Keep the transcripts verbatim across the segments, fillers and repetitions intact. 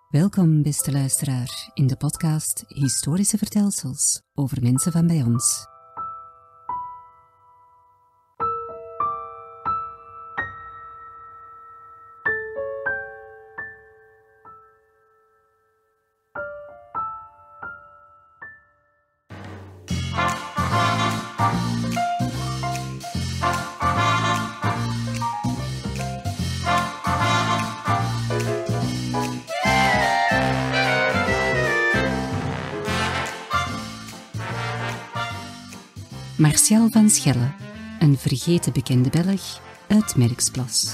Welkom, beste luisteraar, in de podcast Historische Vertelsels over mensen van bij ons. Martial van Schelle, een vergeten bekende Belg uit Merksplas.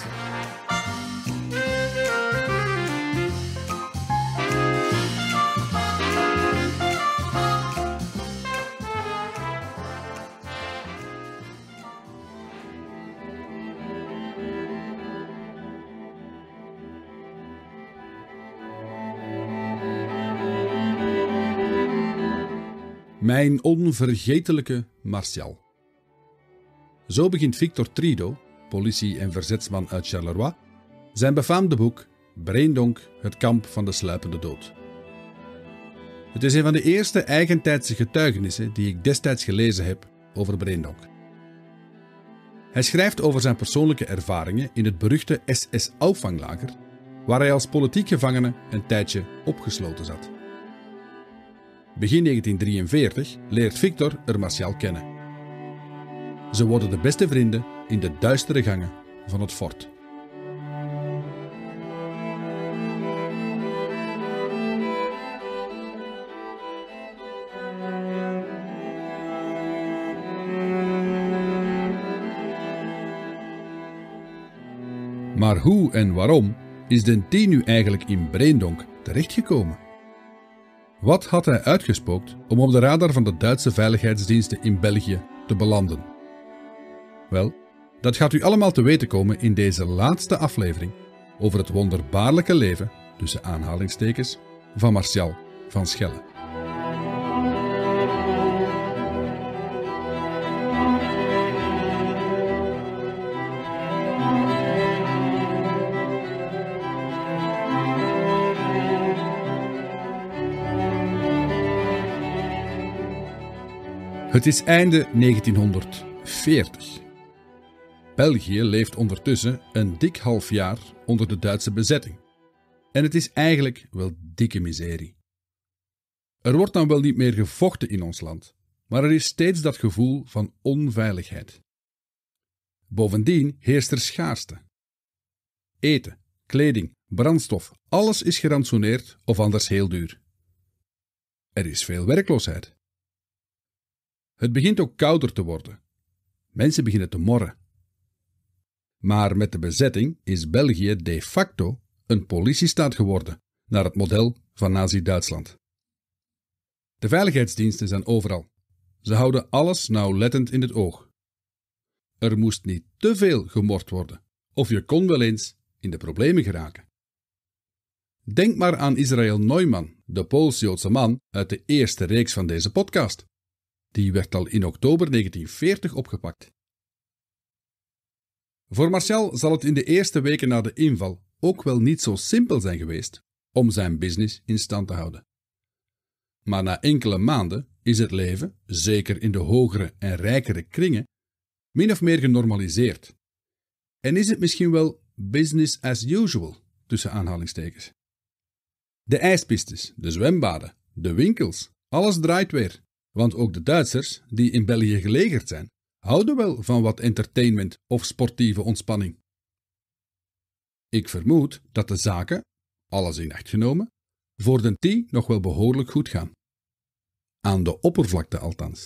Mijn onvergetelijke Martial. Zo begint Victor Trido, politie- en verzetsman uit Charleroi, zijn befaamde boek Breendonk, het kamp van de sluipende dood. Het is een van de eerste eigentijdse getuigenissen die ik destijds gelezen heb over Breendonk. Hij schrijft over zijn persoonlijke ervaringen in het beruchte S S-opvanglager, waar hij als politiek gevangene een tijdje opgesloten zat. Begin negentien drieënveertig leert Victor er Martial kennen. Ze worden de beste vrienden in de duistere gangen van het fort. Maar hoe en waarom is de T nu eigenlijk in Breendonk terechtgekomen? Wat had hij uitgespookt om op de radar van de Duitse veiligheidsdiensten in België te belanden? Wel, dat gaat u allemaal te weten komen in deze laatste aflevering over het wonderbaarlijke leven, tussen aanhalingstekens, van Martial van Schelle. Het is einde negentienhonderdveertig. België leeft ondertussen een dik half jaar onder de Duitse bezetting. En het is eigenlijk wel dikke miserie. Er wordt dan wel niet meer gevochten in ons land, maar er is steeds dat gevoel van onveiligheid. Bovendien heerst er schaarste. Eten, kleding, brandstof, alles is gerantsoeneerd of anders heel duur. Er is veel werkloosheid. Het begint ook kouder te worden. Mensen beginnen te morren. Maar met de bezetting is België de facto een politiestaat geworden, naar het model van Nazi-Duitsland. De veiligheidsdiensten zijn overal. Ze houden alles nauwlettend in het oog. Er moest niet te veel gemord worden, of je kon wel eens in de problemen geraken. Denk maar aan Israël Neumann, de Pools-Joodse man uit de eerste reeks van deze podcast. Die werd al in oktober negentien veertig opgepakt. Voor Martial zal het in de eerste weken na de inval ook wel niet zo simpel zijn geweest om zijn business in stand te houden. Maar na enkele maanden is het leven, zeker in de hogere en rijkere kringen, min of meer genormaliseerd. En is het misschien wel business as usual, tussen aanhalingstekens. De ijspistes, de zwembaden, de winkels, alles draait weer. Want ook de Duitsers, die in België gelegerd zijn, houden wel van wat entertainment of sportieve ontspanning. Ik vermoed dat de zaken, alles in acht genomen, voor de T nog wel behoorlijk goed gaan. Aan de oppervlakte althans.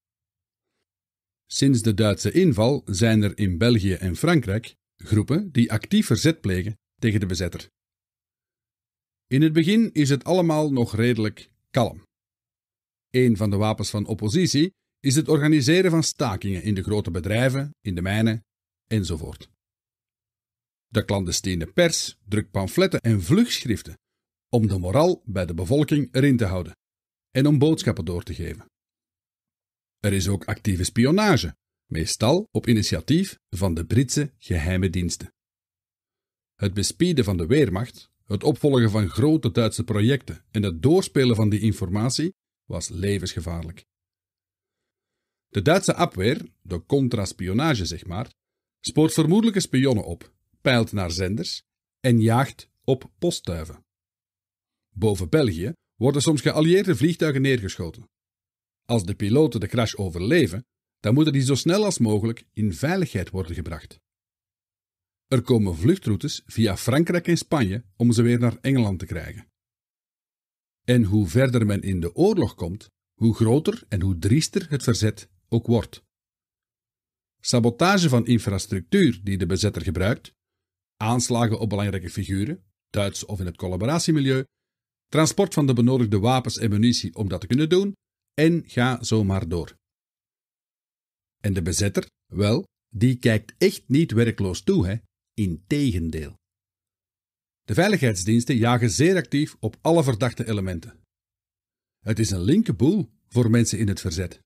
Sinds de Duitse inval zijn er in België en Frankrijk groepen die actief verzet plegen tegen de bezetter. In het begin is het allemaal nog redelijk kalm. Een van de wapens van oppositie is het organiseren van stakingen in de grote bedrijven, in de mijnen enzovoort. De clandestine pers drukt pamfletten en vlugschriften om de moraal bij de bevolking erin te houden en om boodschappen door te geven. Er is ook actieve spionage, meestal op initiatief van de Britse geheime diensten. Het bespieden van de Weermacht, Het opvolgen van grote Duitse projecten en het doorspelen van die informatie was levensgevaarlijk. De Duitse Abwehr, de contraspionage zeg maar, spoort vermoedelijke spionnen op, peilt naar zenders en jaagt op postduiven. Boven België worden soms geallieerde vliegtuigen neergeschoten. Als de piloten de crash overleven, dan moeten die zo snel als mogelijk in veiligheid worden gebracht. Er komen vluchtroutes via Frankrijk en Spanje om ze weer naar Engeland te krijgen. En hoe verder men in de oorlog komt, hoe groter en hoe driester het verzet ook wordt. Sabotage van infrastructuur die de bezetter gebruikt, aanslagen op belangrijke figuren, Duits of in het collaboratiemilieu, transport van de benodigde wapens en munitie om dat te kunnen doen, en ga zo maar door. En de bezetter, wel, die kijkt echt niet werkloos toe, hè? Integendeel. De veiligheidsdiensten jagen zeer actief op alle verdachte elementen. Het is een linker boel voor mensen in het verzet.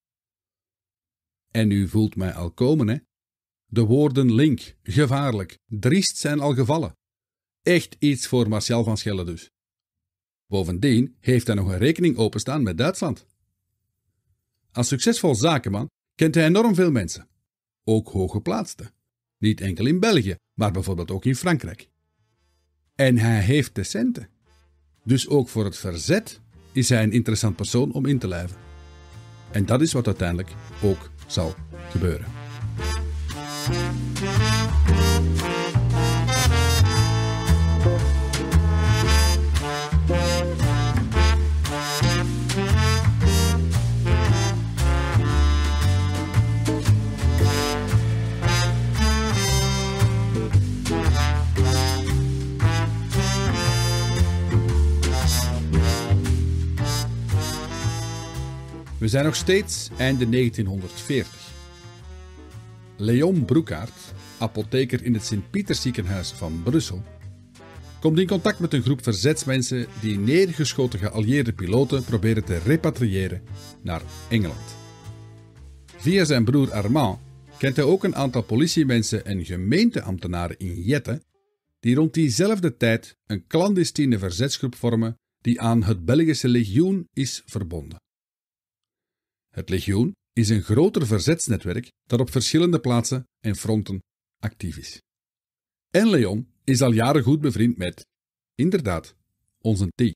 En u voelt mij al komen, hè? De woorden link, gevaarlijk, driest zijn al gevallen. Echt iets voor Martial van Schelle dus. Bovendien heeft hij nog een rekening openstaan met Duitsland. Als succesvol zakenman kent hij enorm veel mensen, ook hooggeplaatsten. Niet enkel in België, maar bijvoorbeeld ook in Frankrijk. En hij heeft de centen. Dus ook voor het verzet is hij een interessant persoon om in te lijven. En dat is wat uiteindelijk ook zal gebeuren. We zijn nog steeds einde negentienhonderdveertig. Léon Brookaert, apotheker in het Sint-Pietersziekenhuis van Brussel, komt in contact met een groep verzetsmensen die neergeschoten geallieerde piloten proberen te repatriëren naar Engeland. Via zijn broer Armand kent hij ook een aantal politiemensen en gemeenteambtenaren in Jette die rond diezelfde tijd een clandestine verzetsgroep vormen die aan het Belgische legioen is verbonden. Het legioen is een groter verzetsnetwerk dat op verschillende plaatsen en fronten actief is. En Léon is al jaren goed bevriend met, inderdaad, onze T.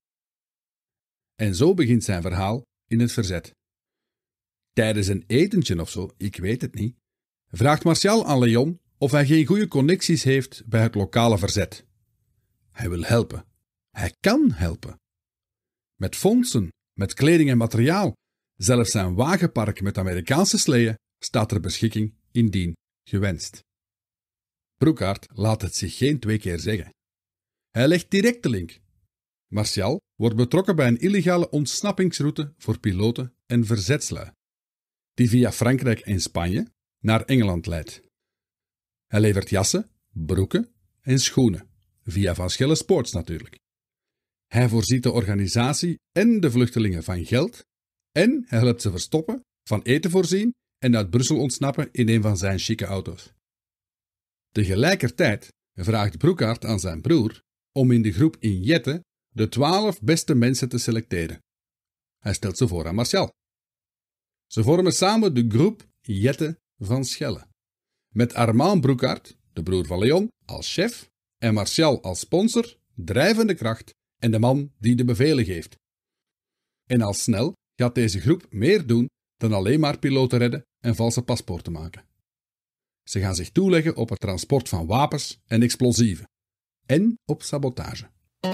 En zo begint zijn verhaal in het verzet. Tijdens een etentje of zo, ik weet het niet, vraagt Martial aan Léon of hij geen goede connecties heeft bij het lokale verzet. Hij wil helpen. Hij kan helpen. Met fondsen, met kleding en materiaal. Zelfs zijn wagenpark met Amerikaanse sleeën staat ter beschikking indien gewenst. Brookaert laat het zich geen twee keer zeggen. Hij legt direct de link. Martial wordt betrokken bij een illegale ontsnappingsroute voor piloten en verzetslui, die via Frankrijk en Spanje naar Engeland leidt. Hij levert jassen, broeken en schoenen, via Van Schelle Sports natuurlijk. Hij voorziet de organisatie en de vluchtelingen van geld en hij helpt ze verstoppen, van eten voorzien en uit Brussel ontsnappen in een van zijn chique auto's. Tegelijkertijd vraagt Brookaert aan zijn broer om in de groep in Jette de twaalf beste mensen te selecteren. Hij stelt ze voor aan Martial. Ze vormen samen de groep Jette van Schelle, met Armand Brookaert, de broer van Léon, als chef en Martial als sponsor, drijvende kracht en de man die de bevelen geeft. En al snel gaat deze groep meer doen dan alleen maar piloten redden en valse paspoorten maken. Ze gaan zich toeleggen op het transport van wapens en explosieven en op sabotage.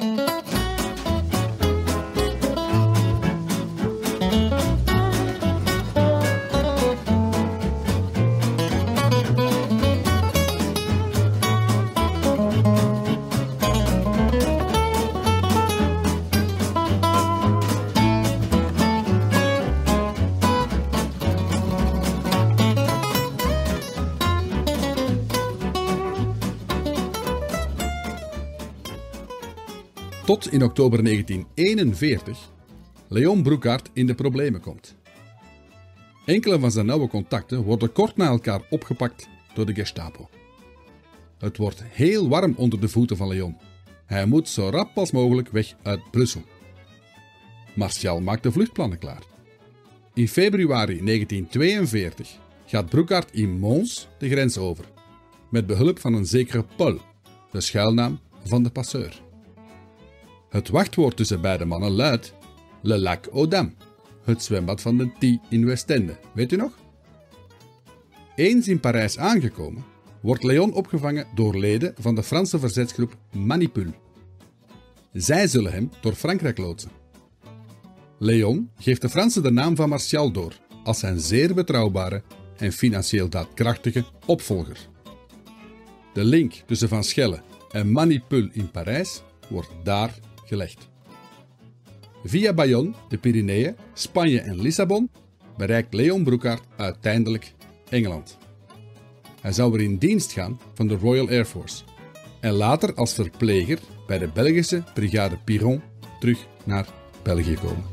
Tot in oktober negentien eenenveertig Léon Brookaert in de problemen komt. Enkele van zijn nauwe contacten worden kort na elkaar opgepakt door de Gestapo. Het wordt heel warm onder de voeten van Léon. Hij moet zo rap als mogelijk weg uit Brussel. Martial maakt de vluchtplannen klaar. In februari negentien tweeënveertig gaat Brocard in Mons de grens over, met behulp van een zekere Paul, de schuilnaam van de passeur. Het wachtwoord tussen beide mannen luidt Le Lac aux Dames, het zwembad van de Thie in Westende, weet u nog? Eens in Parijs aangekomen, wordt Léon opgevangen door leden van de Franse verzetsgroep Manipule. Zij zullen hem door Frankrijk loodsen. Léon geeft de Fransen de naam van Martial door als zijn zeer betrouwbare en financieel daadkrachtige opvolger. De link tussen Van Schelle en Manipule in Parijs wordt daar gelegd. Via Bayonne, de Pyreneeën, Spanje en Lissabon bereikt Léon Brocard uiteindelijk Engeland. Hij zou er in dienst gaan van de Royal Air Force en later als verpleger bij de Belgische brigade Piron terug naar België komen.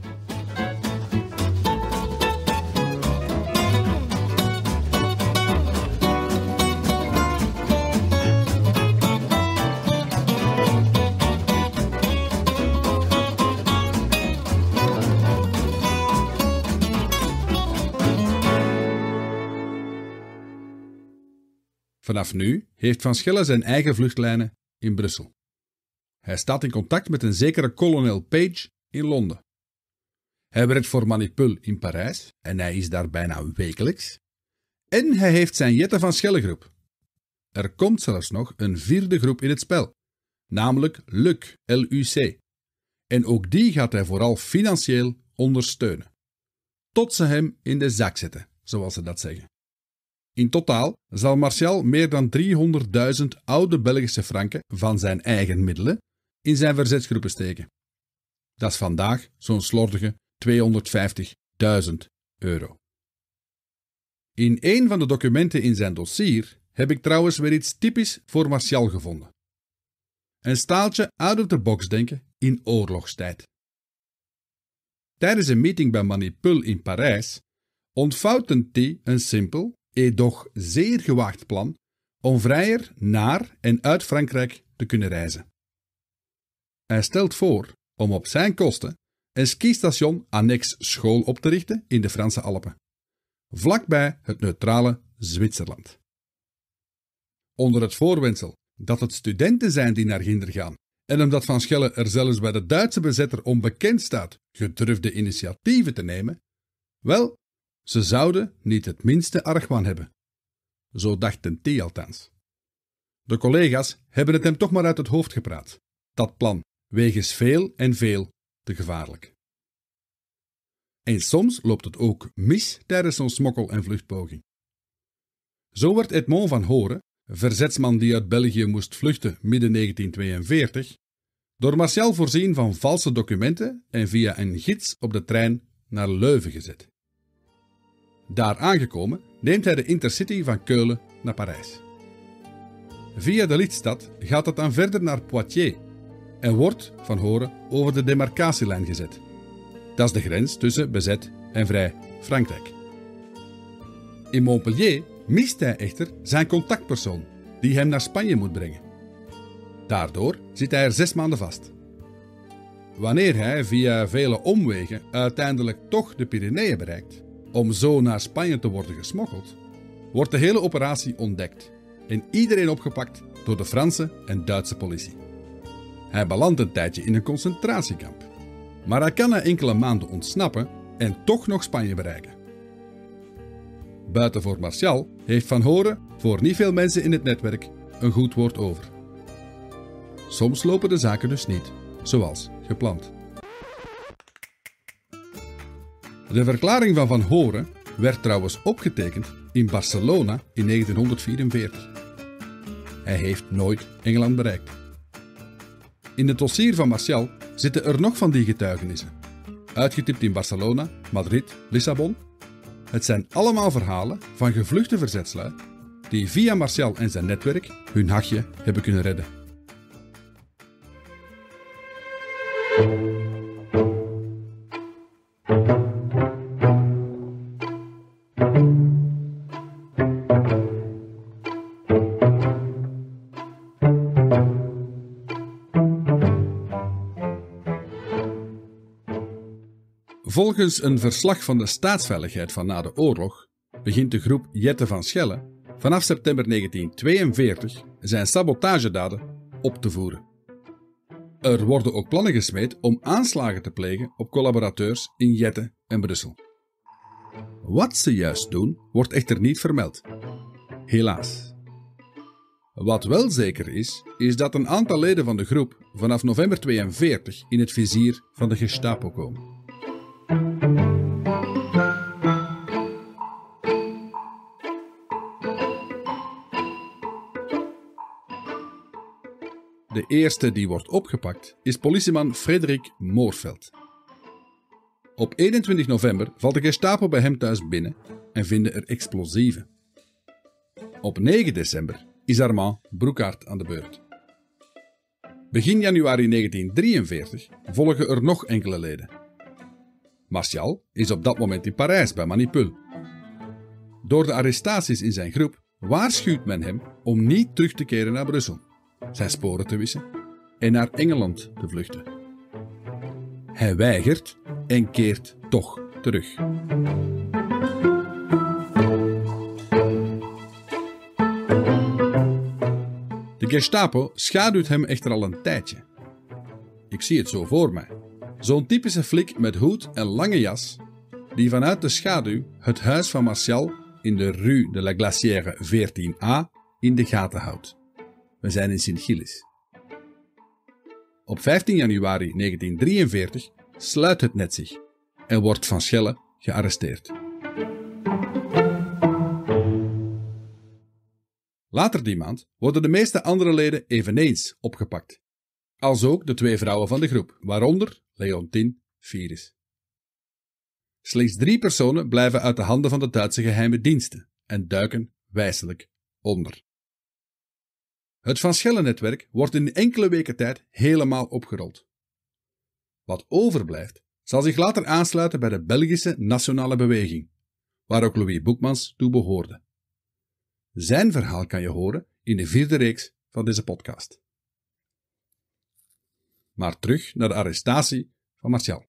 Vanaf nu heeft Van Schelle zijn eigen vluchtlijnen in Brussel. Hij staat in contact met een zekere kolonel Page in Londen. Hij werkt voor Manipule in Parijs en hij is daar bijna wekelijks. En hij heeft zijn Jette Van Schelle groep. Er komt zelfs nog een vierde groep in het spel, namelijk Luc, L U C. En ook die gaat hij vooral financieel ondersteunen. Tot ze hem in de zak zetten, zoals ze dat zeggen. In totaal zal Martial meer dan driehonderdduizend oude Belgische franken van zijn eigen middelen in zijn verzetsgroepen steken. Dat is vandaag zo'n slordige tweehonderdvijftigduizend euro. In een van de documenten in zijn dossier heb ik trouwens weer iets typisch voor Martial gevonden. Een staaltje out of the box denken in oorlogstijd. Tijdens een meeting bij Manipule in Parijs ontvouwt een Thie een simpel, edoch zeer gewaagd plan om vrijer naar en uit Frankrijk te kunnen reizen. Hij stelt voor om op zijn kosten een skistation annex school op te richten in de Franse Alpen, vlakbij het neutrale Zwitserland. Onder het voorwendsel dat het studenten zijn die naar Ginder gaan en omdat Van Schelle er zelfs bij de Duitse bezetter onbekend staat gedurfde initiatieven te nemen, wel, ze zouden niet het minste argwaan hebben. Zo dacht een Thie althans. De collega's hebben het hem toch maar uit het hoofd gepraat. Dat plan, wegens veel en veel te gevaarlijk. En soms loopt het ook mis tijdens zo'n smokkel- en vluchtpoging. Zo werd Edmond van Horen, verzetsman die uit België moest vluchten midden negentien tweeënveertig, door Martial voorzien van valse documenten en via een gids op de trein naar Leuven gezet. Daar aangekomen neemt hij de Intercity van Keulen naar Parijs. Via de Lichtstad gaat het dan verder naar Poitiers en wordt Van Horen over de demarcatielijn gezet. Dat is de grens tussen bezet en vrij Frankrijk. In Montpellier mist hij echter zijn contactpersoon, die hem naar Spanje moet brengen. Daardoor zit hij er zes maanden vast. Wanneer hij via vele omwegen uiteindelijk toch de Pyreneeën bereikt, om zo naar Spanje te worden gesmokkeld, wordt de hele operatie ontdekt en iedereen opgepakt door de Franse en Duitse politie. Hij belandt een tijdje in een concentratiekamp, maar hij kan na enkele maanden ontsnappen en toch nog Spanje bereiken. Buiten voor Martial heeft Van Horen voor niet veel mensen in het netwerk een goed woord over. Soms lopen de zaken dus niet zoals gepland. De verklaring van Van Horen werd trouwens opgetekend in Barcelona in negentienhonderdvierenveertig. Hij heeft nooit Engeland bereikt. In het dossier van Martial zitten er nog van die getuigenissen, uitgetypt in Barcelona, Madrid, Lissabon. Het zijn allemaal verhalen van gevluchte verzetslui die via Martial en zijn netwerk hun hachje hebben kunnen redden. Volgens een verslag van de Staatsveiligheid van na de oorlog begint de groep Jette van Schelle vanaf september negentien tweeënveertig zijn sabotagedaden op te voeren. Er worden ook plannen gesmeed om aanslagen te plegen op collaborateurs in Jette en Brussel. Wat ze juist doen, wordt echter niet vermeld. Helaas. Wat wel zeker is, is dat een aantal leden van de groep vanaf november tweeënveertig in het vizier van de Gestapo komen. De eerste die wordt opgepakt is politieman Frederik Moorveld. Op eenentwintig november valt de Gestapo bij hem thuis binnen en vinden er explosieven. Op negen december is Armand Broekaert aan de beurt. Begin januari negentien drieënveertig volgen er nog enkele leden. Martial is op dat moment in Parijs bij Manipul. Door de arrestaties in zijn groep waarschuwt men hem om niet terug te keren naar Brussel, zijn sporen te wissen en naar Engeland te vluchten. Hij weigert en keert toch terug. De Gestapo schaduwt hem echter al een tijdje. Ik zie het zo voor mij. Zo'n typische flik met hoed en lange jas, die vanuit de schaduw het huis van Martial in de Rue de la Glacière veertien a in de gaten houdt. We zijn in Sint-Gilles. Op vijftien januari negentien drieënveertig sluit het net zich en wordt Van Schelle gearresteerd. Later die maand worden de meeste andere leden eveneens opgepakt. Als ook de twee vrouwen van de groep, waaronder Leontine Vieris. Slechts drie personen blijven uit de handen van de Duitse geheime diensten en duiken wijselijk onder. Het Van Schelle-netwerk wordt in enkele weken tijd helemaal opgerold. Wat overblijft, zal zich later aansluiten bij de Belgische Nationale Beweging, waar ook Louis Boekmans toe behoorde. Zijn verhaal kan je horen in de vierde reeks van deze podcast. Maar terug naar de arrestatie van Martial.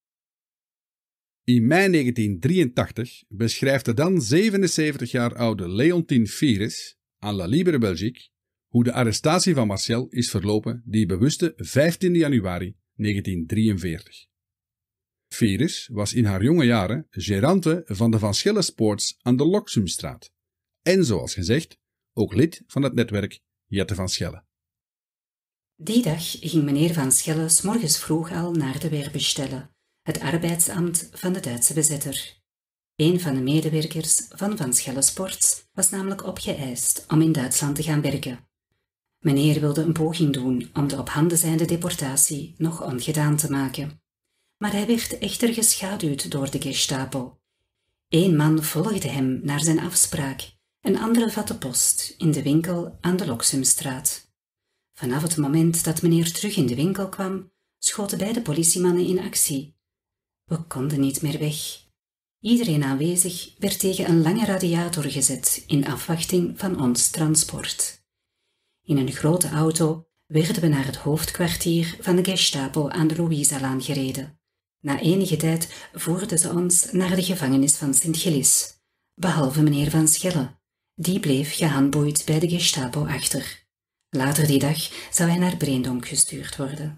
In mei negentien drieëntachtig beschrijft de dan zevenenzeventig jaar oude Leontine Vieris aan La Libre Belgique hoe de arrestatie van Martial is verlopen die bewuste vijftiende januari negentien drieënveertig. Vieris was in haar jonge jaren gérante van de Van Schelle Sports aan de Loksumstraat en zoals gezegd ook lid van het netwerk Jette van Schelle. Die dag ging meneer Van Schelle 's morgens vroeg al naar de Werbestelle, het arbeidsambt van de Duitse bezetter. Een van de medewerkers van Van Schelle Sports was namelijk opgeëist om in Duitsland te gaan werken. Meneer wilde een poging doen om de op handen zijnde deportatie nog ongedaan te maken. Maar hij werd echter geschaduwd door de Gestapo. Eén man volgde hem naar zijn afspraak, een andere vatte post in de winkel aan de Loksumstraat. Vanaf het moment dat meneer terug in de winkel kwam, schoten beide politiemannen in actie. We konden niet meer weg. Iedereen aanwezig werd tegen een lange radiator gezet in afwachting van ons transport. In een grote auto werden we naar het hoofdkwartier van de Gestapo aan de Louisalaan gereden. Na enige tijd voerden ze ons naar de gevangenis van Sint-Gilles, behalve meneer Van Schelle. Die bleef gehandboeid bij de Gestapo achter. Later die dag zou hij naar Breendonk gestuurd worden.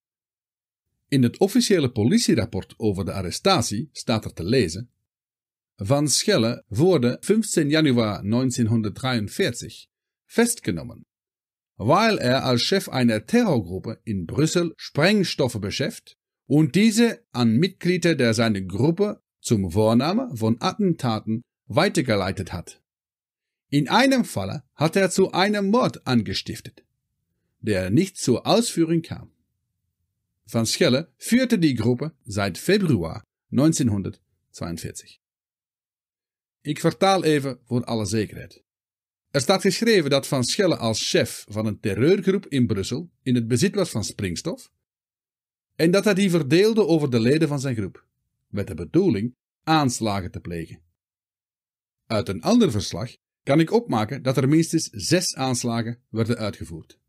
In het officiële politierapport over de arrestatie staat er te lezen: Van Schelle wurde fünfzehnten Januar neunzehnhundertdreiundvierzig festgenommen, weil er als Chef einer Terrorgruppe in Brüssel Sprengstoffe beschäftigt und diese an Mitglieder der seiner Gruppe zum Vornahme von Attentaten weitergeleitet hat. In einem Falle hat er zu einem Mord angestiftet, der nicht zur Ausführung kam. Van Schelle führte die Gruppe seit Februar neunzehnhundertzweiundvierzig. Ik vertaal even voor alle zekerheid. Er staat geschreven dat Van Schelle als chef van een terreurgroep in Brussel in het bezit was van springstof en dat hij die verdeelde over de leden van zijn groep, met de bedoeling aanslagen te plegen. Uit een ander verslag kan ik opmaken dat er minstens zes aanslagen werden uitgevoerd.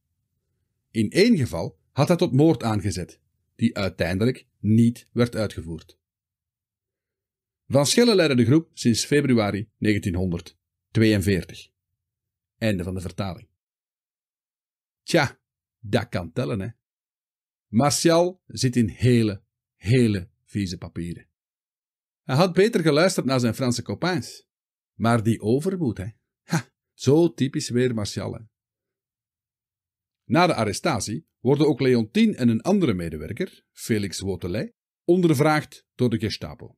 In één geval had hij tot moord aangezet, die uiteindelijk niet werd uitgevoerd. Van Schelle leidde de groep sinds februari negentienhonderdtweeënveertig. Einde van de vertaling. Tja, dat kan tellen, hè. Martial zit in hele, hele vieze papieren. Hij had beter geluisterd naar zijn Franse copains. Maar die overmoed, hè. Ha, zo typisch weer Martial, hè. Na de arrestatie worden ook Leontien en een andere medewerker, Felix Wauttelet, ondervraagd door de Gestapo.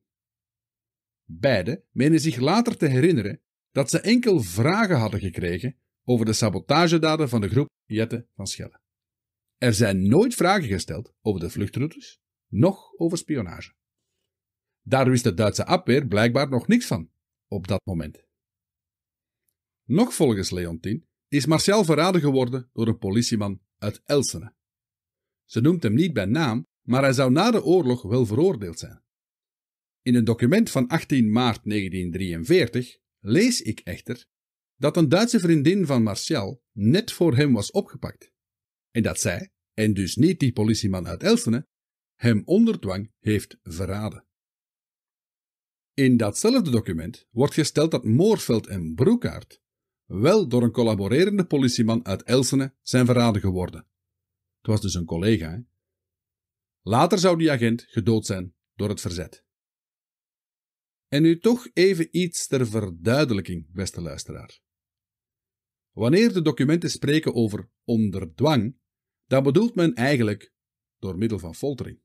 Beiden menen zich later te herinneren dat ze enkel vragen hadden gekregen over de sabotagedaden van de groep Jette van Schelle. Er zijn nooit vragen gesteld over de vluchtroutes, noch over spionage. Daar wist de Duitse Abwehr blijkbaar nog niks van, op dat moment. Nog volgens Leontien is Martial verraden geworden door een politieman uit Elsene. Ze noemt hem niet bij naam, maar hij zou na de oorlog wel veroordeeld zijn. In een document van achttien maart negentiendrieënveertig lees ik echter dat een Duitse vriendin van Martial net voor hem was opgepakt. En dat zij, en dus niet die politieman uit Elsene, hem onder dwang heeft verraden. In datzelfde document wordt gesteld dat Moorveld en Broekaert wel door een collaborerende politieman uit Elsene zijn verraden geworden. Het was dus een collega, hè? Later zou die agent gedood zijn door het verzet. En nu toch even iets ter verduidelijking, beste luisteraar. Wanneer de documenten spreken over onder dwang, dan bedoelt men eigenlijk door middel van foltering.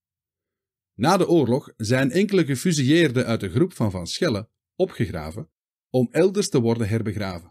Na de oorlog zijn enkele gefusilleerden uit de groep van Van Schelle opgegraven om elders te worden herbegraven.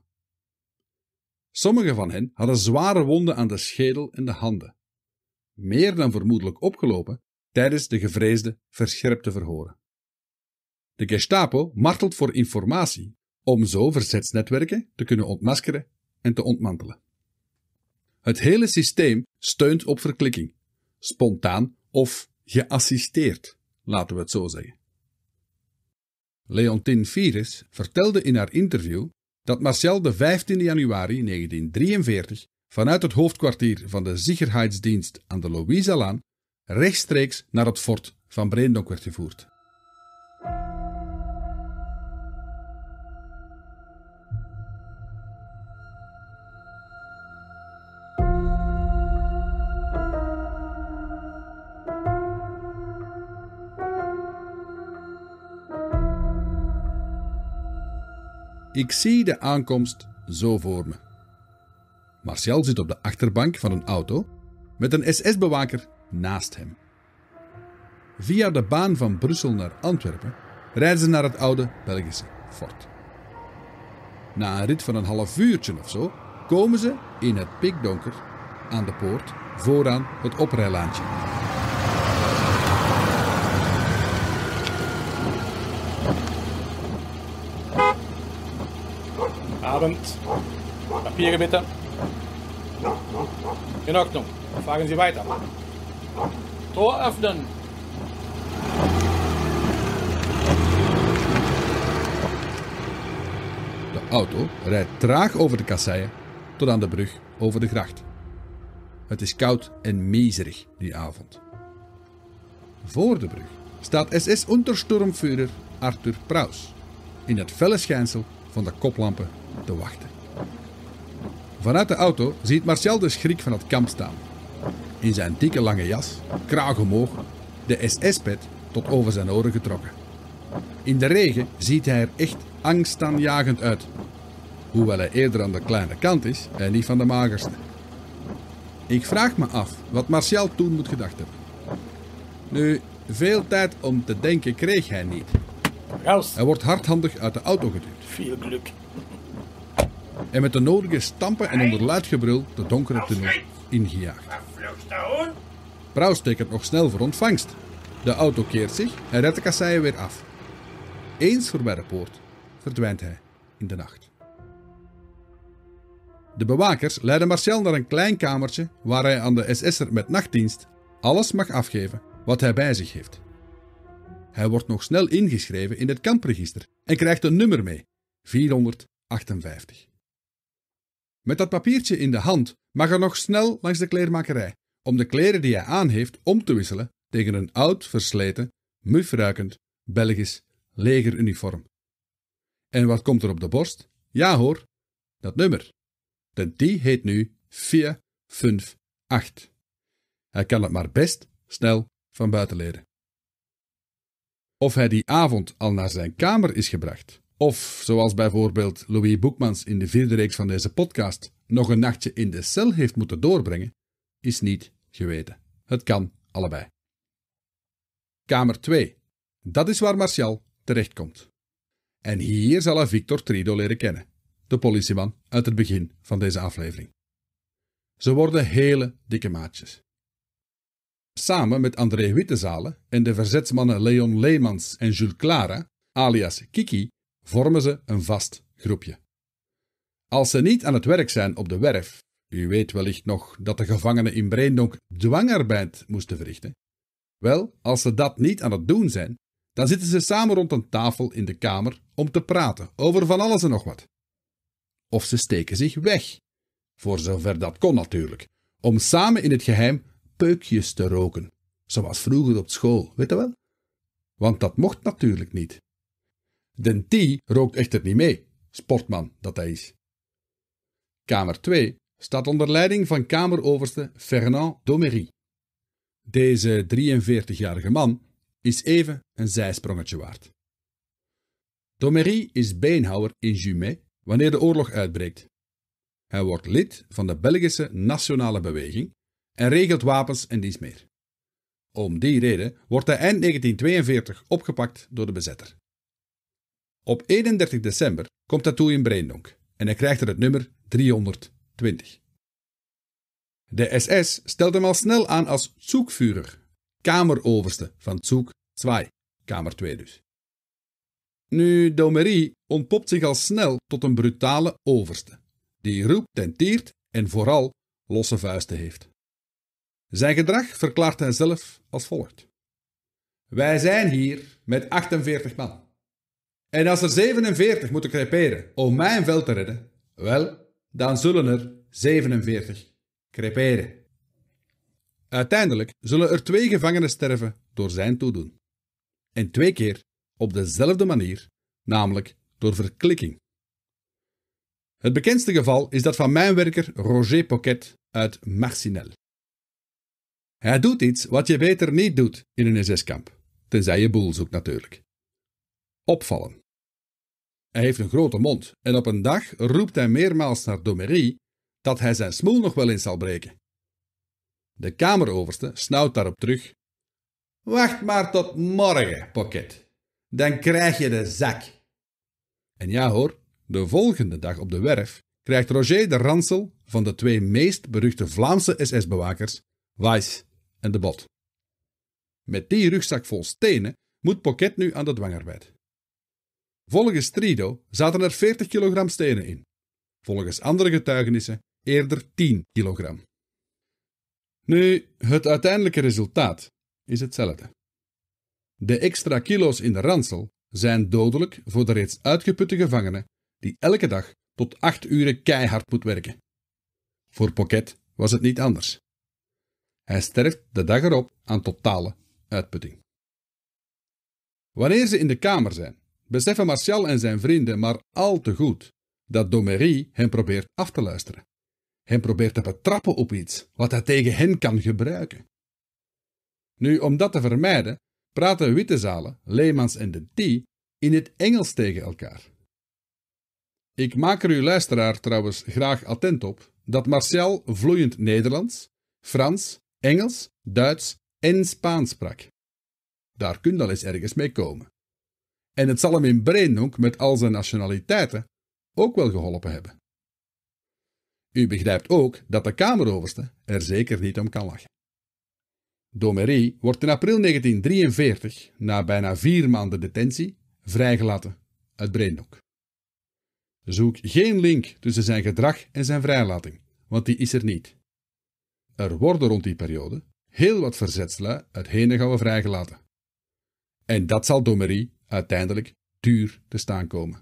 Sommige van hen hadden zware wonden aan de schedel en de handen, meer dan vermoedelijk opgelopen tijdens de gevreesde verscherpte verhoren. De Gestapo martelt voor informatie om zo verzetsnetwerken te kunnen ontmaskeren en te ontmantelen. Het hele systeem steunt op verklikking, spontaan of geassisteerd, laten we het zo zeggen. Leontien Vieris vertelde in haar interview dat Martial de vijftiende januari negentiendrieënveertig vanuit het hoofdkwartier van de Sicherheidsdienst aan de Louisalaan rechtstreeks naar het fort van Breendonk werd gevoerd. Ik zie de aankomst zo voor me. Martial zit op de achterbank van een auto met een S S-bewaker naast hem. Via de baan van Brussel naar Antwerpen rijden ze naar het oude Belgische fort. Na een rit van een half uurtje of zo komen ze in het pikdonker aan de poort vooraan het oprijlaantje. Abend. Papiere bitte. In Ordnung. Fahren Sie weiter. Tor öffnen. De auto rijdt traag over de kasseien tot aan de brug over de gracht. Het is koud en miserig die avond. Voor de brug staat S S-Untersturmführer Arthur Praus in het felle schijnsel van de koplampen te wachten. Vanuit de auto ziet Martial de schrik van het kamp staan. In zijn dikke lange jas, kraag omhoog, de S S-pet tot over zijn oren getrokken. In de regen ziet hij er echt angstaanjagend uit, hoewel hij eerder aan de kleine kant is en niet van de magerste. Ik vraag me af wat Martial toen moet gedacht hebben. Nu, veel tijd om te denken kreeg hij niet. Raus. Hij wordt hardhandig uit de auto geduwd. Veel geluk. En met de nodige stampen en onder luid gebrul de donkere tunnel ingejaagd. Praus tekent nog snel voor ontvangst. De auto keert zich en rijdt de kasseien weer af. Eens voorbij de poort verdwijnt hij in de nacht. De bewakers leiden Martial naar een klein kamertje waar hij aan de S S'er met nachtdienst alles mag afgeven wat hij bij zich heeft. Hij wordt nog snel ingeschreven in het kampregister en krijgt een nummer mee, vierhonderdachtenvijftig. Met dat papiertje in de hand mag hij nog snel langs de kleermakerij om de kleren die hij aan heeft om te wisselen tegen een oud, versleten, muf ruikend Belgisch legeruniform. En wat komt er op de borst? Ja hoor, dat nummer. De die heet nu vier vijf acht. Hij kan het maar best snel van buiten leren. Of hij die avond al naar zijn kamer is gebracht, of, zoals bijvoorbeeld Louis Boekmans in de vierde reeks van deze podcast, nog een nachtje in de cel heeft moeten doorbrengen, is niet geweten. Het kan allebei. Kamer twee. Dat is waar Martial terechtkomt. En hier zal hij Victor Trido leren kennen, de politieman uit het begin van deze aflevering. Ze worden hele dikke maatjes. Samen met André Wittezalen en de verzetsmannen Leon Leemans en Jules Clara, alias Kiki, vormen ze een vast groepje. Als ze niet aan het werk zijn op de werf, u weet wellicht nog dat de gevangenen in Breendonk dwangarbeid moesten verrichten, wel, als ze dat niet aan het doen zijn, dan zitten ze samen rond een tafel in de kamer om te praten over van alles en nog wat. Of ze steken zich weg, voor zover dat kon natuurlijk, om samen in het geheim peukjes te roken, zoals vroeger op school, weet je wel? Want dat mocht natuurlijk niet. Den T rookt echter niet mee, sportman dat hij is. Kamer twee staat onder leiding van kameroverste Fernand Domery. Deze drieënveertigjarige man is even een zijsprongetje waard. Domery is beenhouwer in Jumet wanneer de oorlog uitbreekt. Hij wordt lid van de Belgische Nationale Beweging en regelt wapens en dies meer. Om die reden wordt hij eind negentien tweeënveertig opgepakt door de bezetter. Op eenendertig december komt hij toe in Breendonk en hij krijgt er het nummer driehonderdtwintig. De S S stelt hem al snel aan als Zugführer, kameroverste van Zug twee, kamer twee dus. Nu, Domery ontpopt zich al snel tot een brutale overste, die roept en tiert en vooral losse vuisten heeft. Zijn gedrag verklaart hij zelf als volgt. Wij zijn hier met achtenveertig man. En als er zevenenveertig moeten creperen om mijn veld te redden, wel, dan zullen er zevenenveertig creperen. Uiteindelijk zullen er twee gevangenen sterven door zijn toedoen. En twee keer op dezelfde manier, namelijk door verklikking. Het bekendste geval is dat van mijnwerker Roger Poquet uit Marcinelle. Hij doet iets wat je beter niet doet in een S S-kamp, tenzij je boel zoekt natuurlijk. Opvallen. Hij heeft een grote mond en op een dag roept hij meermaals naar Domery dat hij zijn smoel nog wel eens zal breken. De kameroverste snauwt daarop terug. Wacht maar tot morgen, Poquet. Dan krijg je de zak. En ja hoor, de volgende dag op de werf krijgt Roger de ransel van de twee meest beruchte Vlaamse S S-bewakers, Weiss en de Bot. Met die rugzak vol stenen moet Poquet nu aan de dwangarbeid. Volgens Trido zaten er veertig kilogram stenen in. Volgens andere getuigenissen eerder tien kilogram. Nu, het uiteindelijke resultaat is hetzelfde. De extra kilo's in de ransel zijn dodelijk voor de reeds uitgeputte gevangene die elke dag tot acht uren keihard moet werken. Voor Poquet was het niet anders. Hij sterft de dag erop aan totale uitputting. Wanneer ze in de kamer zijn, beseffen Martial en zijn vrienden maar al te goed dat Domery hem probeert af te luisteren. Hem probeert te betrappen op iets wat hij tegen hen kan gebruiken. Nu, om dat te vermijden, praten Wittezalen, Leemans en de T in het Engels tegen elkaar. Ik maak er uw luisteraar trouwens graag attent op dat Martial vloeiend Nederlands, Frans, Engels, Duits en Spaans sprak. Daar kun je al eens ergens mee komen. En het zal hem in Breendonk met al zijn nationaliteiten ook wel geholpen hebben. U begrijpt ook dat de kameroverste er zeker niet om kan lachen. Domery wordt in april negentien drieënveertig, na bijna vier maanden detentie, vrijgelaten uit Breendonk. Zoek geen link tussen zijn gedrag en zijn vrijlating, want die is er niet. Er worden rond die periode heel wat verzetslui uit Henegouwen vrijgelaten. En dat zal Domery uiteindelijk duur te staan komen.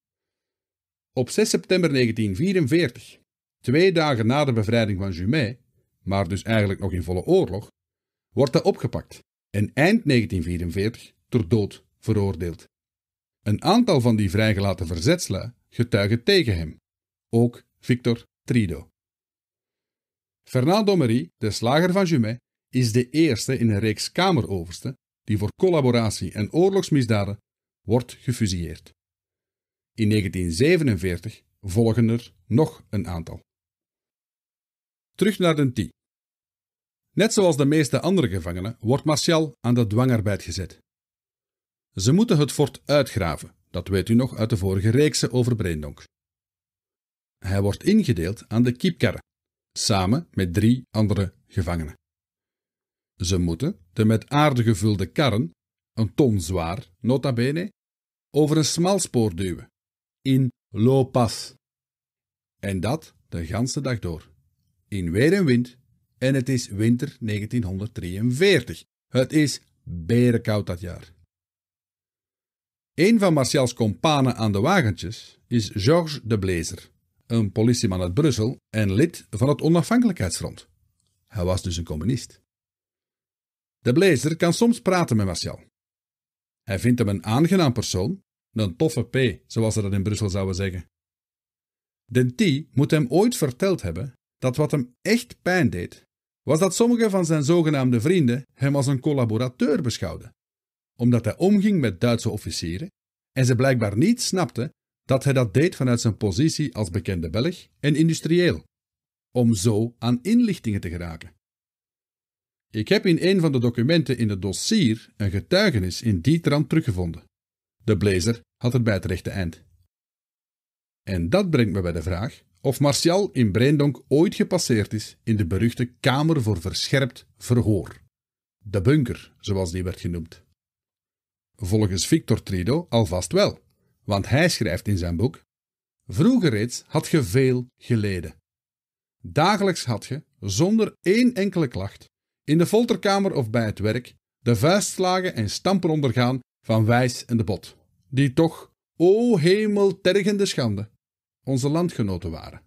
Op zes september negentien vierenveertig, twee dagen na de bevrijding van Jumet, maar dus eigenlijk nog in volle oorlog, wordt hij opgepakt en eind negentien vierenveertig ter dood veroordeeld. Een aantal van die vrijgelaten verzetslui getuigen tegen hem, ook Victor Trido. Fernand Domery, de slager van Jumet, is de eerste in een reeks kameroversten die voor collaboratie en oorlogsmisdaden wordt gefusilleerd. In negentien zevenenveertig volgen er nog een aantal. Terug naar Denty. Net zoals de meeste andere gevangenen wordt Martial aan de dwangarbeid gezet. Ze moeten het fort uitgraven, dat weet u nog uit de vorige reeksen over Breendonk. Hij wordt ingedeeld aan de kiepkarren, samen met drie andere gevangenen. Ze moeten de met aarde gevulde karren, een ton zwaar, nota bene, over een smalspoor duwen, in Lopas. En dat de ganse dag door, in weer en wind, en het is winter negentienhonderddrieënveertig. Het is berenkoud dat jaar. Een van Martials kompanen aan de wagentjes is Georges de Blazer, een politieman uit Brussel en lid van het Onafhankelijkheidsfront. Hij was dus een communist. De Blazer kan soms praten met Martial. Hij vindt hem een aangenaam persoon, een toffe P, zoals ze dat in Brussel zouden zeggen. Denty moet hem ooit verteld hebben dat wat hem echt pijn deed, was dat sommige van zijn zogenaamde vrienden hem als een collaborateur beschouwden, omdat hij omging met Duitse officieren en ze blijkbaar niet snapten dat hij dat deed vanuit zijn positie als bekende Belg en industrieel, om zo aan inlichtingen te geraken. Ik heb in een van de documenten in het dossier een getuigenis in die trant teruggevonden. De Blazer had het bij het rechte eind. En dat brengt me bij de vraag of Martial in Breendonk ooit gepasseerd is in de beruchte Kamer voor Verscherpt Verhoor. De bunker, zoals die werd genoemd. Volgens Victor Trido alvast wel, want hij schrijft in zijn boek: vroeger reeds had ge veel geleden. Dagelijks had ge, zonder één enkele klacht, in de folterkamer of bij het werk, de vuistslagen en stampen ondergaan van Wijs en de Bot, die toch, o hemel tergende schande, onze landgenoten waren.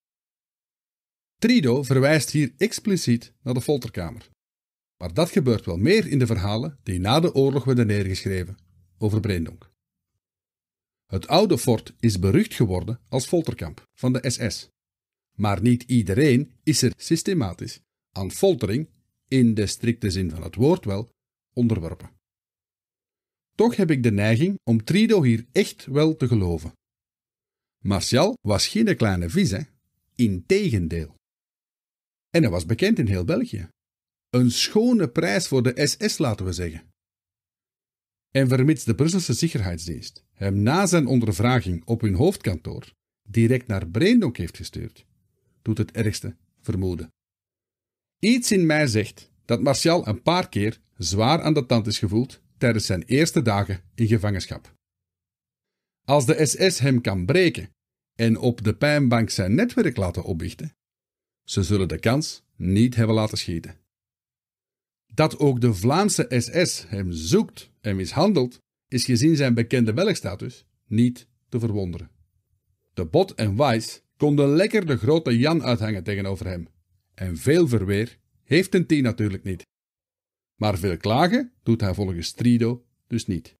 Trido verwijst hier expliciet naar de folterkamer. Maar dat gebeurt wel meer in de verhalen die na de oorlog werden neergeschreven over Breendonk. Het oude fort is berucht geworden als folterkamp van de S S. Maar niet iedereen is er systematisch aan foltering, in de strikte zin van het woord wel, onderworpen. Toch heb ik de neiging om Trido hier echt wel te geloven. Martial was geen kleine vis, hè? Integendeel. En hij was bekend in heel België. Een schone prijs voor de S S, laten we zeggen. En vermits de Brusselse Sicherheidsdienst hem na zijn ondervraging op hun hoofdkantoor direct naar Breendonk heeft gestuurd, doet het ergste vermoeden. Iets in mij zegt dat Martial een paar keer zwaar aan de tand is gevoeld tijdens zijn eerste dagen in gevangenschap. Als de S S hem kan breken en op de pijnbank zijn netwerk laten opbiechten, ze zullen de kans niet hebben laten schieten. Dat ook de Vlaamse S S hem zoekt en mishandelt, is gezien zijn bekende Belgstatus niet te verwonderen. De Bot en Wijs konden lekker de grote Jan uithangen tegenover hem. En veel verweer heeft Denty natuurlijk niet. Maar veel klagen doet hij volgens Trido dus niet.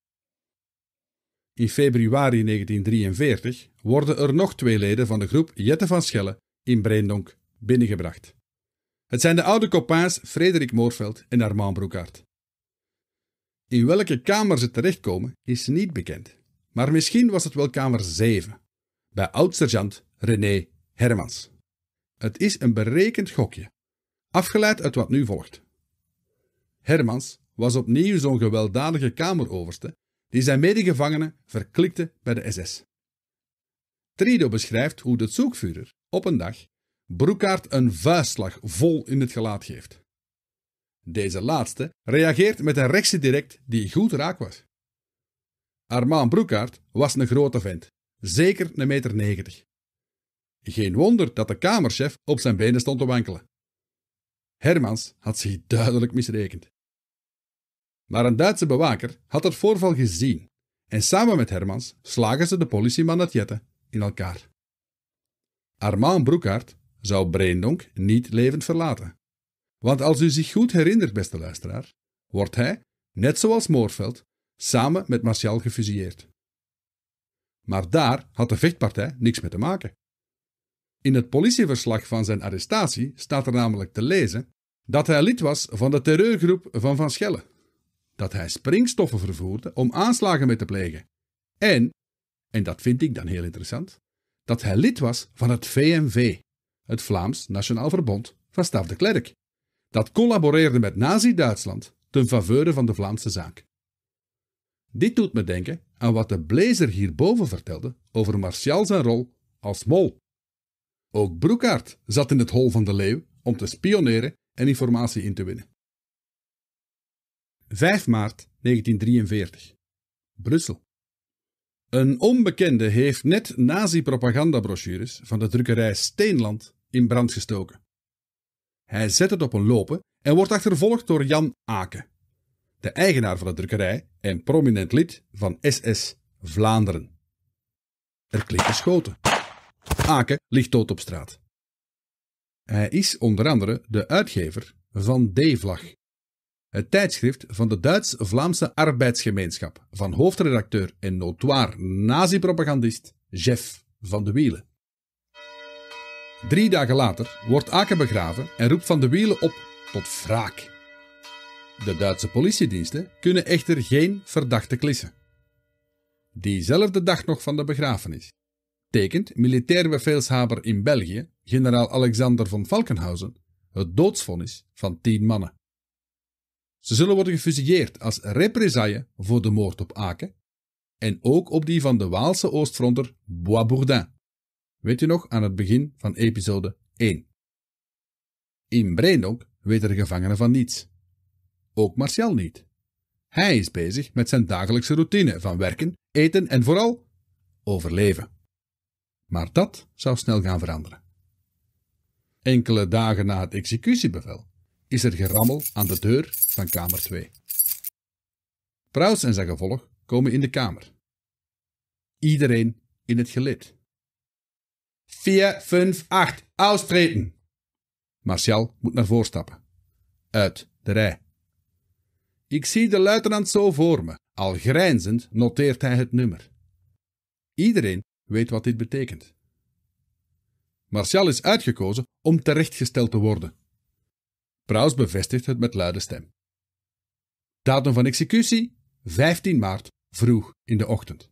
In februari negentien drieënveertig worden er nog twee leden van de groep Jette van Schelle in Breendonk binnengebracht. Het zijn de oude copains Frederik Moorveld en Armand Broekaert. In welke kamer ze terechtkomen is niet bekend, maar misschien was het wel kamer zeven, bij oud-sergeant René Hermans. Het is een berekend gokje, afgeleid uit wat nu volgt. Hermans was opnieuw zo'n gewelddadige kameroverste die zijn medegevangenen verklikte bij de S S. Trido beschrijft hoe de zoekvuurder op een dag Broekaert een vuistslag vol in het gelaat geeft. Deze laatste reageert met een rechtse direct die goed raak was. Armand Broekaert was een grote vent, zeker een meter negentig. Geen wonder dat de kamerchef op zijn benen stond te wankelen. Hermans had zich duidelijk misrekend. Maar een Duitse bewaker had het voorval gezien en samen met Hermans slagen ze de politieman uit Jette in elkaar. Armand Broekaert zou Breendonk niet levend verlaten. Want als u zich goed herinnert, beste luisteraar, wordt hij, net zoals Moorveld, samen met Martial gefusilleerd. Maar daar had de vechtpartij niks mee te maken. In het politieverslag van zijn arrestatie staat er namelijk te lezen dat hij lid was van de terreurgroep van Van Schelle, dat hij springstoffen vervoerde om aanslagen mee te plegen en, en dat vind ik dan heel interessant, dat hij lid was van het V N V, het Vlaams Nationaal Verbond van Staf de Klerk, dat collaboreerde met Nazi-Duitsland ten faveur van de Vlaamse zaak. Dit doet me denken aan wat de Blazer hierboven vertelde over Martial zijn rol als mol. Ook Broeckhaert zat in het hol van de leeuw om te spioneren en informatie in te winnen. vijf maart negentien drieënveertig. Brussel. Een onbekende heeft net nazi-propagandabrochures van de drukkerij Steenland in brand gestoken. Hij zet het op een lopen en wordt achtervolgd door Jan Ake, de eigenaar van de drukkerij en prominent lid van S S Vlaanderen. Er klinken schoten. Ake ligt dood op straat. Hij is onder andere de uitgever van D-Vlag, het tijdschrift van de Duits-Vlaamse arbeidsgemeenschap van hoofdredacteur en notoire nazi-propagandist Jeff van de Wielen. Drie dagen later wordt Ake begraven en roept Van de Wielen op tot wraak. De Duitse politiediensten kunnen echter geen verdachte klissen. Diezelfde dag nog van de begrafenis tekent militair bevelshaber in België, generaal Alexander von Falkenhausen, het doodsvonnis van tien mannen. Ze zullen worden gefusilleerd als represaille voor de moord op Ake en ook op die van de Waalse oostfronter Boisbourdin. Weet u nog aan het begin van episode één. In Breendonk weten de gevangenen van niets. Ook Martial niet. Hij is bezig met zijn dagelijkse routine van werken, eten en vooral overleven. Maar dat zou snel gaan veranderen. Enkele dagen na het executiebevel is er gerammel aan de deur van kamer twee. Pruis en zijn gevolg komen in de kamer. Iedereen in het gelid. vier, vijf, acht, austreten! Martial moet naar voren stappen. Uit de rij. Ik zie de luitenant zo voor me. Al grijnzend noteert hij het nummer. Iedereen weet wat dit betekent. Martial is uitgekozen om terechtgesteld te worden. Pruis bevestigt het met luide stem. Datum van executie vijftien maart, vroeg in de ochtend.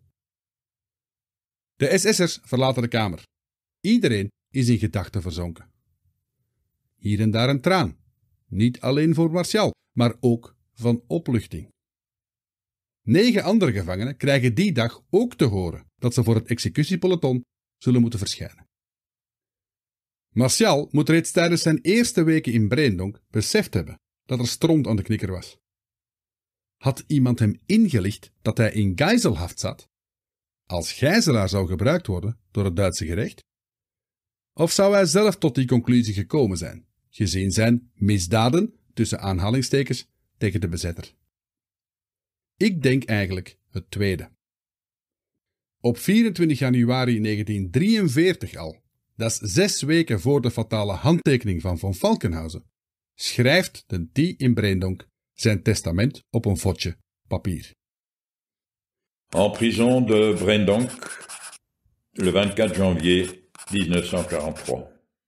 De S S'ers verlaten de kamer. Iedereen is in gedachten verzonken. Hier en daar een traan. Niet alleen voor Martial, maar ook van opluchting. Negen andere gevangenen krijgen die dag ook te horen dat ze voor het executiepeloton zullen moeten verschijnen. Martial moet reeds tijdens zijn eerste weken in Breendonk beseft hebben dat er stront aan de knikker was. Had iemand hem ingelicht dat hij in gijzelhaft zat, als gijzelaar zou gebruikt worden door het Duitse gerecht? Of zou hij zelf tot die conclusie gekomen zijn, gezien zijn misdaden tussen aanhalingstekens tegen de bezetter? Ik denk eigenlijk het tweede. Op vierentwintig januari negentien drieënveertig al, dat is zes weken voor de fatale handtekening van von Falkenhausen, schrijft de T in Breendonk zijn testament op een vodje papier. En prison de Breendonk, le vingt-quatre janvier dix-neuf cent quarante-trois.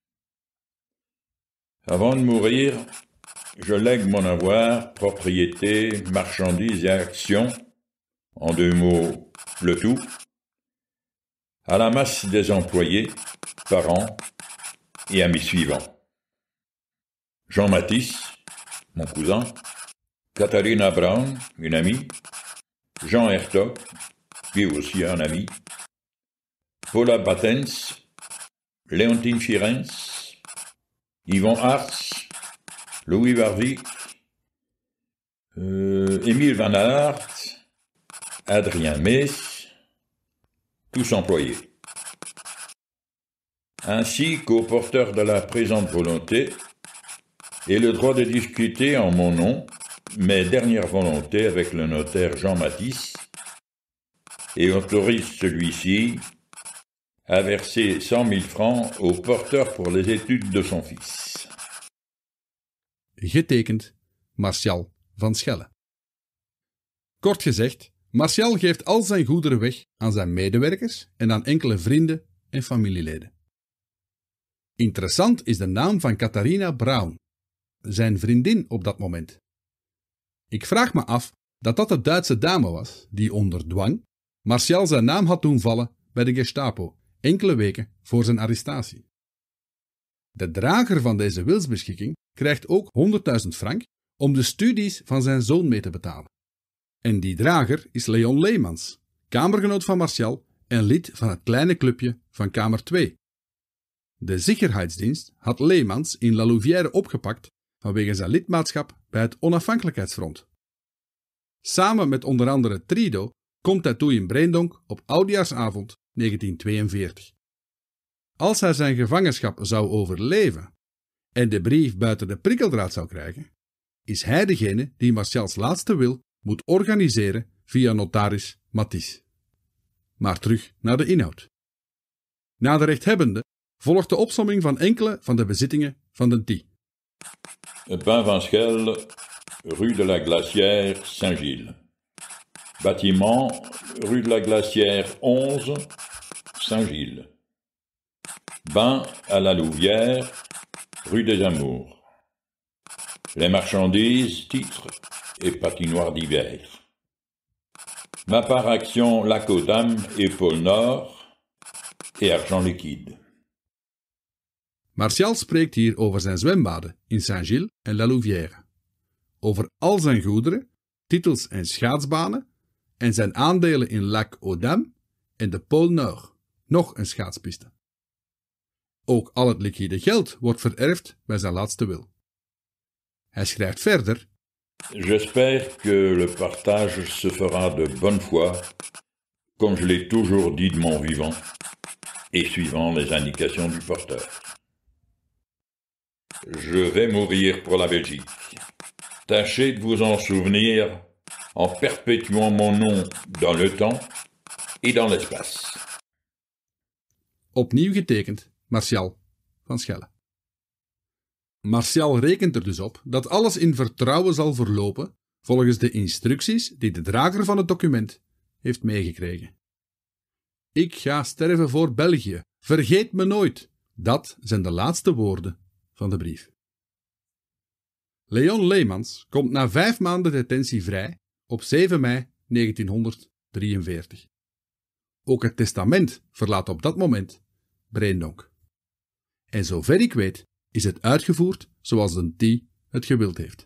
Avant de mourir, je lègue mon avoir, propriété, marchandises et actions, en deux mots, le tout, à la masse des employés, parents et amis suivants. Jean Matisse, mon cousin, Katharina Braun, une amie, Jean Hertog, lui aussi un ami, Paula Battens, Léontine Firens, Yvon Arts, Louis Warwick, euh, Émile Van Aert, Adrien Mees, tous employés. Ainsi qu'au porteur de la présente volonté et le droit de discuter en mon nom mes dernières volontés avec le notaire Jean Matisse et autorise celui-ci à verser cent mille francs au porteur pour les études de son fils. Getekend Martial van Schelle. Kort gezegd, Martial geeft al zijn goederen weg aan zijn medewerkers en aan enkele vrienden en familieleden. Interessant is de naam van Catharina Braun, zijn vriendin op dat moment. Ik vraag me af dat dat de Duitse dame was die onder dwang Martial zijn naam had doen vallen bij de Gestapo, enkele weken voor zijn arrestatie. De drager van deze wilsbeschikking krijgt ook honderdduizend frank om de studies van zijn zoon mee te betalen. En die drager is Leon Leemans, kamergenoot van Martial en lid van het kleine clubje van Kamer twee. De Sicherheidsdienst had Leemans in La Louvière opgepakt vanwege zijn lidmaatschap bij het Onafhankelijkheidsfront. Samen met onder andere Trido komt hij toe in Breendonk op oudjaarsavond negentien tweeënveertig. Als hij zijn gevangenschap zou overleven en de brief buiten de prikkeldraad zou krijgen, is hij degene die Martials laatste wil moet organiseren via notaris Matisse. Maar terug naar de inhoud. Na de rechthebbende volgt de opsomming van enkele van de bezittingen van de T I. Pain van Schelle, rue de la Glacière, Saint-Gilles. Bâtiment, rue de la Glacière onze, Saint-Gilles. Bain à la Louvière, rue des Amours. Les marchandises, titres et patinoire d'hiver. Ma part action Lac aux Dames et Pôle Nord et argent liquide. Martial spreekt hier over zijn zwembaden in Saint-Gilles en La Louvière, over al zijn goederen, titels en schaatsbanen en zijn aandelen in Lac aux Dames en de Pôle Nord, nog een schaatspiste. Ook al het liquide geld wordt vererfd bij zijn laatste wil. Hij schrijft verder: J'espère que le partage se fera de bonne foi, comme je l'ai toujours dit de mon vivant, et suivant les indications du porteur. Je vais mourir pour la Belgique. Tâchez de vous en souvenir en perpétuant mon nom dans le temps et dans l'espace. Opnieuw getekend Martial van Schelle. Martial rekent er dus op dat alles in vertrouwen zal verlopen volgens de instructies die de drager van het document heeft meegekregen. Ik ga sterven voor België, vergeet me nooit. Dat zijn de laatste woorden van de brief. Leon Leemans komt na vijf maanden detentie vrij op zeven mei negentienhonderddrieënveertig. Ook het testament verlaat op dat moment Breendonk. En zover ik weet is het uitgevoerd zoals de T I het gewild heeft.